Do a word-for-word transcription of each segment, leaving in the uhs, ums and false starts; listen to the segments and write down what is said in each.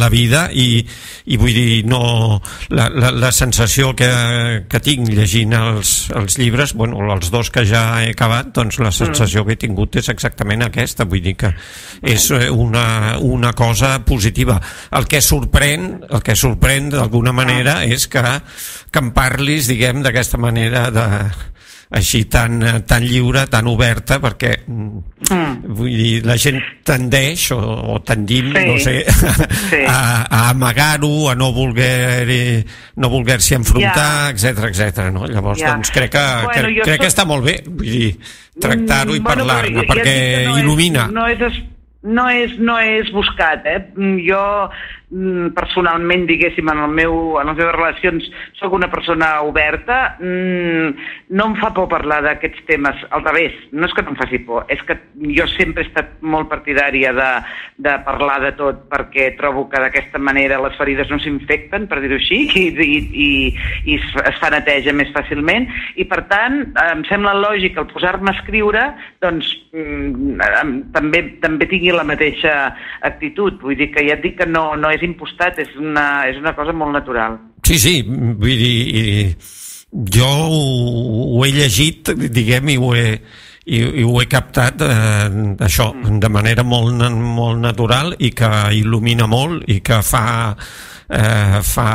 la vida i, i vull dir, no, la, la, la sensació que, que tinc llegint els, els llibres, bueno, els dos que ja he acabat, doncs la sensació que he tingut és exactament aquesta, vull dir que és una, una cosa positiva. El que sorprèn, el que sorprèn d'alguna manera és que, que em parlis, diguem, d'aquesta manera de així tan, tan lliure, tan oberta, perquè mm. vull dir, la gent tendeix, o, o tendim, sí. no sé, sí. a, a amagar-ho, a no voler no voler-s'hi enfrontar, etcètera, ja. etcètera, no? Llavors, ja. doncs, crec que, bueno, que, crec soc... que està molt bé, vull dir, tractar-ho i bueno, parlar-ne, ja perquè no il·lumina. És, no és... No és, no és buscat, eh? Jo personalment, diguéssim, en, el meu, en les meves relacions sóc una persona oberta, no em fa por parlar d'aquests temes, al revés, no és que no em faci por, és que jo sempre he estat molt partidària de, de parlar de tot, perquè trobo que d'aquesta manera les ferides no s'infecten, per dir-ho així, i, i, i, i es fa neteja més fàcilment, i per tant em sembla lògic el posar-me a escriure, doncs també, també tingui la mateixa actitud, vull dir que ja et dic que no, no és impostat, és una, és una cosa molt natural. Sí, sí, vull dir, jo ho, ho he llegit, diguem, i ho he, i, i ho he captat eh, això, mm. de manera molt, molt natural i que il·lumina molt i que fa, eh, fa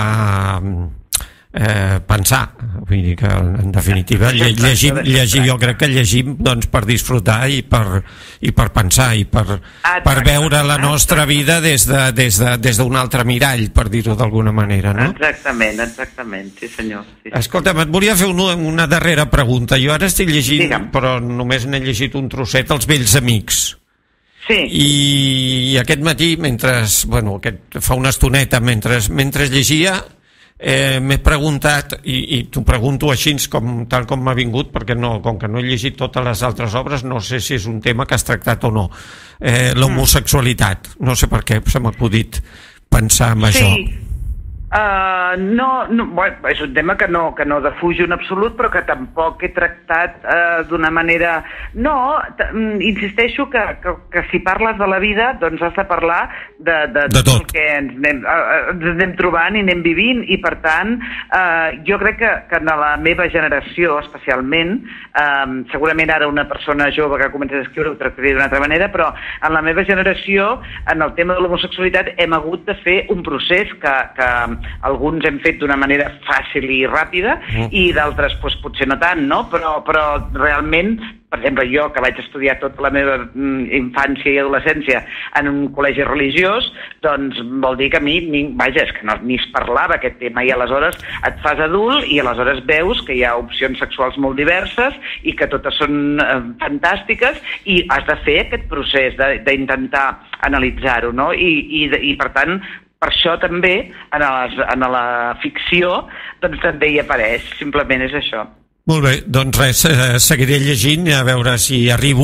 eh, pensar, vull dir que en definitiva llegir, llegir jo crec que llegim doncs, per disfrutar i per, i per pensar i per, per veure la nostra vida des de, des de, des d'un altre mirall, per dir-ho d'alguna manera, no? Exactament, exactament, sí senyor. Sí. Escolta'm, et volia fer una, una darrera pregunta. Jo ara estic llegint, Digue'm. però només n'he llegit un trosset, Els vells amics. Sí. I, i aquest matí, mentre, bueno, aquest, fa una estoneta, mentre, mentre llegia, Eh, m'he preguntat, i, i t'ho pregunto així com, tal com m'ha vingut, perquè no, com que no he llegit totes les altres obres, no sé si és un tema que has tractat o no, eh, l'homosexualitat, no sé per què se m'ha acudit pensar en sí. això. Uh, no, no bueno, és un tema que no, que no defujo en absolut, però que tampoc he tractat uh, d'una manera... No, insisteixo que, que, que si parles de la vida, doncs has de parlar de, de, de tot el que ens anem, uh, ens anem trobant i anem vivint, i per tant uh, jo crec que, que en la meva generació especialment, um, segurament ara una persona jove que comença a escriure ho tractaria d'una altra manera, però en la meva generació, en el tema de l'homosexualitat, hem hagut de fer un procés que, que alguns hem fet d'una manera fàcil i ràpida mm. i d'altres pues, potser no tant, no? Però, però realment, per exemple, jo que vaig estudiar tota la meva infància i adolescència en un col·legi religiós, doncs vol dir que a mi, ni, vaja, és que no, ni es parlava aquest tema, i aleshores et fas adult i aleshores veus que hi ha opcions sexuals molt diverses i que totes són eh, fantàstiques, i has de fer aquest procés d'intentar analitzar-ho, no? I, i, i per tant, per això també, en, les, en la ficció, doncs també hi apareix, simplement és això. Molt bé, doncs res, eh, seguiré llegint a veure si arribo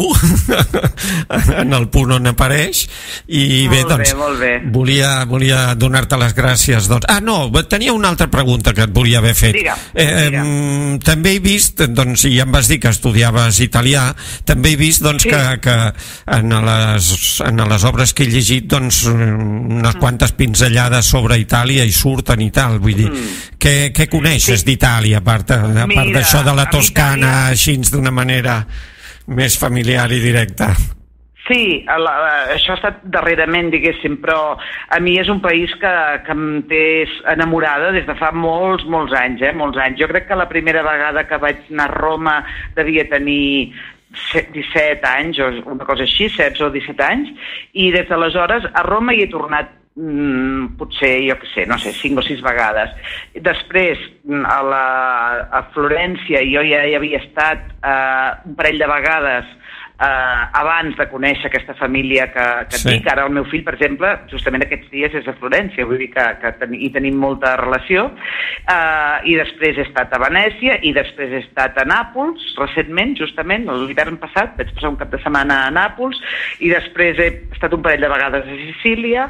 en el punt on apareix, i molt bé, doncs bé, molt bé. volia, volia donar-te les gràcies. Doncs. Ah, no, tenia una altra pregunta que et volia haver fet. Digue, eh, digue. També he vist, doncs, i ja em vas dir que estudiaves italià, també he vist doncs, sí. que, que en, les, en les obres que he llegit, doncs, unes mm. quantes pinzellades sobre Itàlia i surten i tal, vull dir, mm. què, què coneixes sí. d'Itàlia, a part, a part d'això de la Toscana, així d'una manera més familiar i directa? Sí, la, això ha estat darrerament, diguéssim, però a mi és un país que, que em té enamorada des de fa molts, molts anys, eh? molts anys. Jo crec que la primera vegada que vaig anar a Roma devia tenir disset anys, o una cosa així, setze o disset anys, i des d'aleshores a Roma hi he tornat Mm, potser, jo què sé, no sé, cinc o sis vegades. Després, a, la, a Florència, jo ja hi havia estat eh, un parell de vegades eh, abans de conèixer aquesta família que, que sí. dic. Ara el meu fill, per exemple, justament aquests dies és a Florència, vull dir que, que ten, hi tenim molta relació. Eh, I després he estat a Venècia, i després he estat a Nàpols, recentment, justament, l'hivern passat, vaig passar un cap de setmana a Nàpols, i després he estat un parell de vegades a Sicília,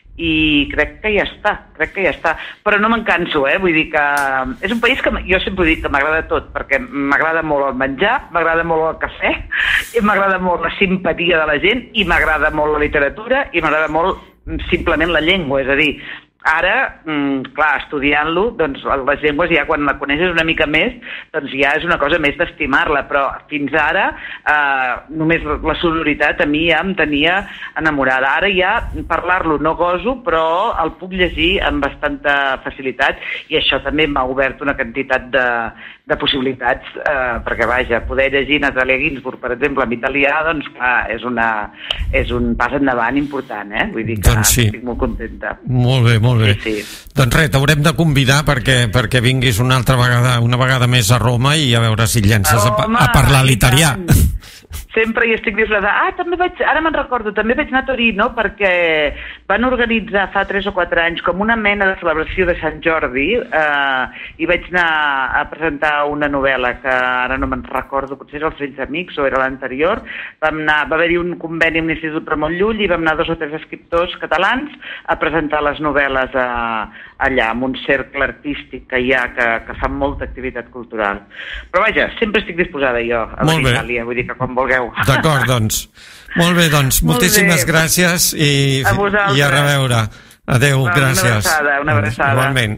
i crec que ja està, crec que ja està. Però no me'n canso, eh? Vull dir que és un país que jo sempre dic que m'agrada tot, perquè m'agrada molt el menjar, m'agrada molt el cafè, i m'agrada molt la simpatia de la gent, i m'agrada molt la literatura, i m'agrada molt simplement la llengua, és a dir, ara, clar, estudiant-lo, doncs les llengües ja quan la coneixes una mica més, doncs ja és una cosa més d'estimar-la, però fins ara eh, només la sonoritat a mi ja em tenia enamorada. Ara ja parlar-lo no goso, però el puc llegir amb bastanta facilitat i això també m'ha obert una quantitat de, de possibilitats, eh, perquè vaja, poder llegir Natalia Ginzburg, per exemple, en italià, doncs clar, és, una, és un pas endavant important, eh? Vull dir que doncs sí. Estic molt contenta. Molt bé, molt bé. Sí, sí. Doncs res, t'haurem de convidar perquè, perquè vinguis una altra vegada, una vegada més a Roma i a veure si llences a, Home, a parlar l'italià. Sempre hi estic disfressada. Ah, també vaig, ara me'n recordo, també vaig anar a Torino perquè van organitzar fa tres o quatre anys com una mena de celebració de Sant Jordi eh, i vaig anar a presentar una novel·la que ara no me'n recordo, potser era Els Vells Amics o era l'anterior. Vam anar, va haver-hi un conveni amb l'Institut Ramon Llull i vam anar dos o tres escriptors catalans a presentar les novel·les a, allà, amb un cercle artístic que hi ha, que, que fa molta activitat cultural. Però vaja, sempre estic disposada jo a la Itàlia, vull dir que com vulgueu. D'acord, doncs. Molt bé, doncs, Molt moltíssimes bé. gràcies i a, i a reveure. Adéu, Va, gràcies. Una abraçada, una abraçada. Igualment.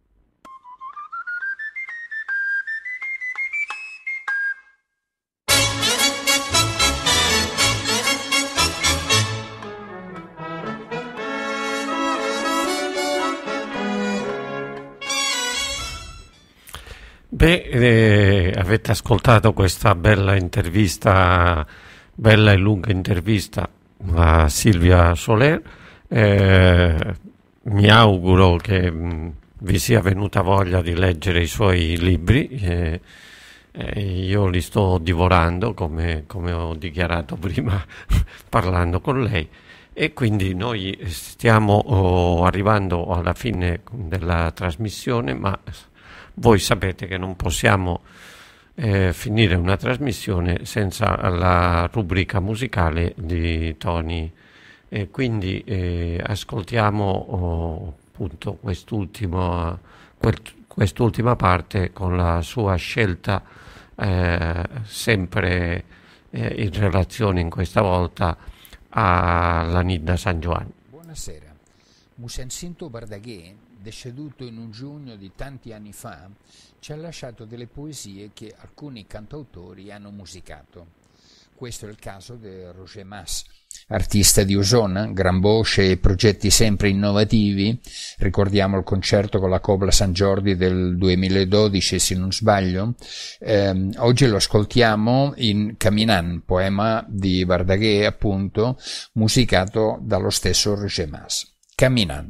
Beh, eh, avete ascoltato questa bella intervista, bella e lunga intervista a Silvia Soler. Eh, mi auguro che mh, vi sia venuta voglia di leggere i suoi libri. Eh, eh, io li sto divorando, come, come ho dichiarato prima parlando con lei. E quindi noi stiamo oh, arrivando alla fine della trasmissione, ma voi sapete che non possiamo eh, finire una trasmissione senza la rubrica musicale di Tony, e quindi eh, ascoltiamo oh, appunto quest'ultima, quest'ultima parte con la sua scelta eh, sempre eh, in relazione in questa volta alla Nit de Sant Joan. Buonasera. Mossèn Cinto Verdaguer, deceduto in un giugno di tanti anni fa, ci ha lasciato delle poesie che alcuni cantautori hanno musicato. Questo è il caso di Roger Mas, artista di Osona, gran voce e progetti sempre innovativi. Ricordiamo il concerto con la Cobla San Jordi del duemiladodici, se non sbaglio. Eh, oggi lo ascoltiamo in Caminan, poema di Verdaguer, appunto, musicato dallo stesso Roger Mas. Camminando.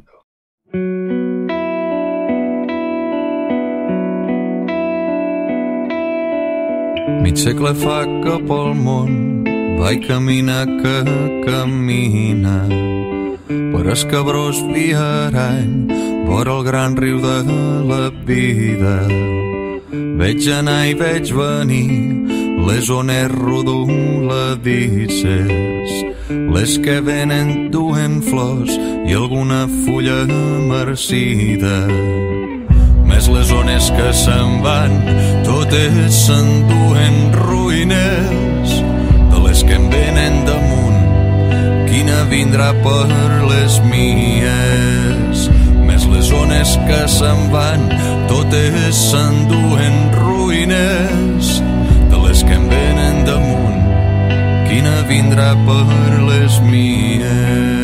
Mig segle fa que pel món vaig caminar que camina per escabrós viarany vora el gran riu de la vida. Veig anar i veig venir les ones rodoladisses, les que venen duen flors i alguna fulla marcida. Més les ones que se'n van, totes s'enduen ruïnes de les que em venen damunt. Quina vindrà per les mies? Més les ones que se'n van, totes s'enduen ruïnes de les que em venen damunt. Quina vindrà per les mies?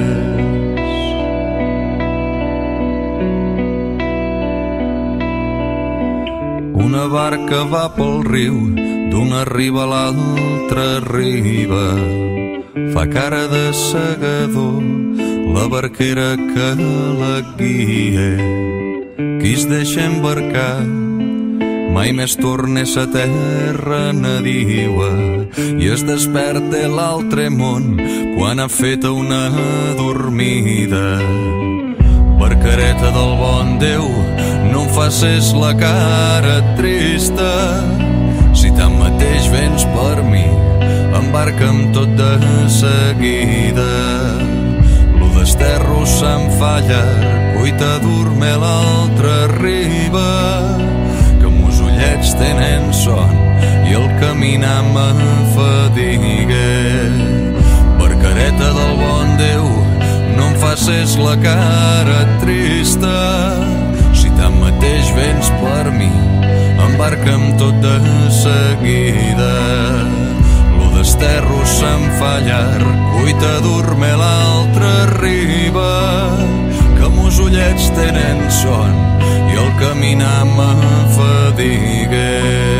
Una barca va pel riu, d'una riba a l'altra riba. Fa cara de segador la barquera que la guia. Qui es deixa embarcar mai més torna a sa terra nadiua i es desperta l'altre món quan ha fet una dormida. Barcareta del bon Déu, no em facis la cara trista. Si tanmateix vens per mi, embarca'm tot de seguida. Lo desterro se'm fa llarg, cuita dorme a l'altra riba, que mos ullets tenen son i el caminar m'afadiga. Barcareta del bon Déu, no em facis la cara trista. Si tanmateix vens per mi, embarca'm tot de seguida. Lo desterro se'n fa llarg, cuita a dormir a l'altra riba, que mos ullets tenen son i el caminar m'afadiga.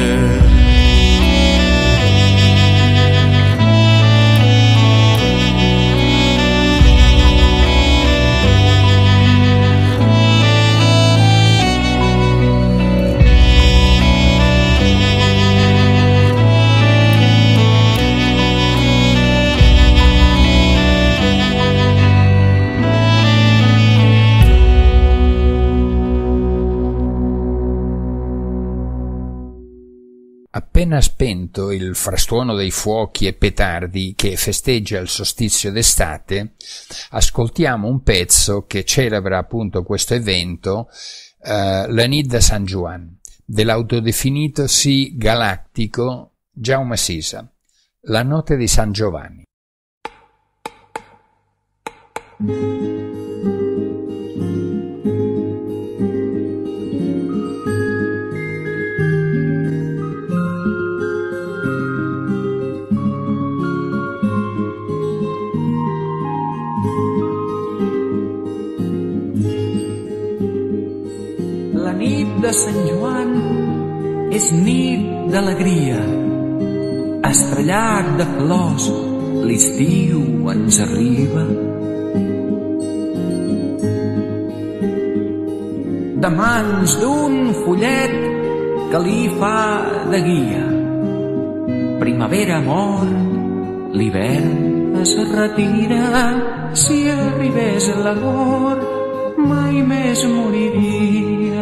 Appena spento il frastuono dei fuochi e petardi che festeggia il solstizio d'estate, ascoltiamo un pezzo che celebra appunto questo evento, eh, La nit de Sant Joan, dell'autodefinitosi galattico Jaume Sisa, La notte di San Giovanni. De Sant Joan és nit d'alegria, estrellat de flors, l'estiu ens arriba. De mans d'un follet que li fa de guia, primavera mor, l'hivern es retira. Si arribés l'amor, mai més moriria.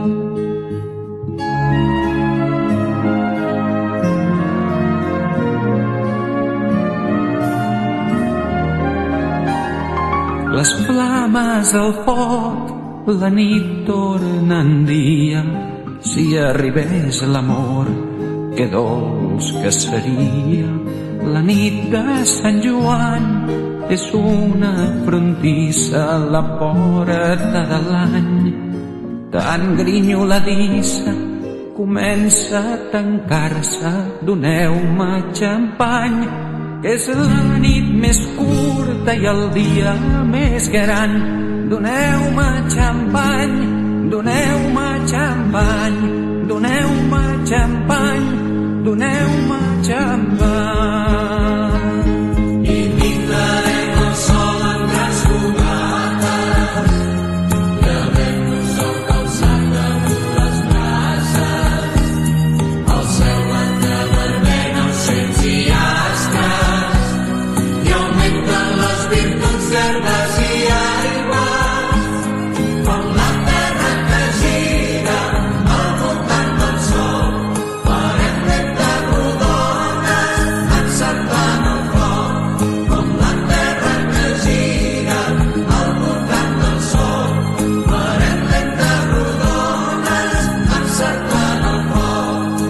Les flames al foc, la nit torna en dia. Si arribés l'amor, que dolç que seria. La nit de Sant Joan és una frontissa a la porta de l'any. Tan grinyoladissa comença a tancar-se. Doneu-me xampany, que és la nit més curta i el dia més gran. Doneu-me xampany, doneu-me xampany, doneu-me xampany, doneu-me xampany. I pintarem el sol amb grans fogates, i el vent nos sol calçant damunt les brases. El cel blanc de vermell, ocells i astres, i augmenten les virtuts d'herbes i aigües, com la terra que gira al voltant del sol. Farem reptes rodones encerclant el foc, com la terra que gira al voltant del sol. Farem reptes rodones encerclant el foc.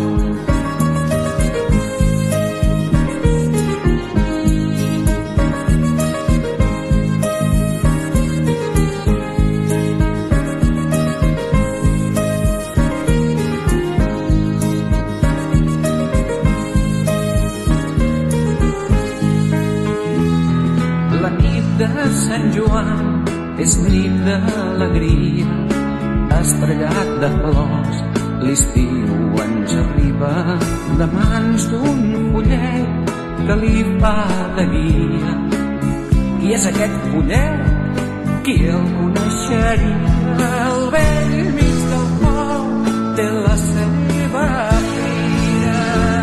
La nit de Sant Joan és nit d'alegria, estrellat de flors, l'estiu ens arriba. De mans d'un follet que li fa de guia. I és aquest follet qui el coneixeria. El vell mig del foc té la seva fira.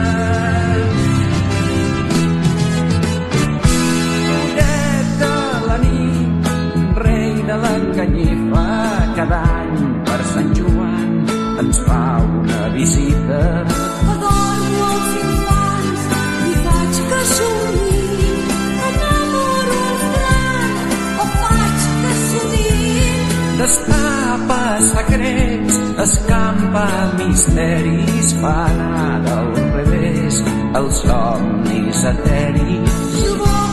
Follet de la nit, rei de la canyifa, cada any per Sant Joan ens fa una visita. Adormo els infants i faig que somniïn, enamoro els grans o faig que somniïn. Destapa secrets, escampa misteris, fa anar del revés els somnis eteris. Jo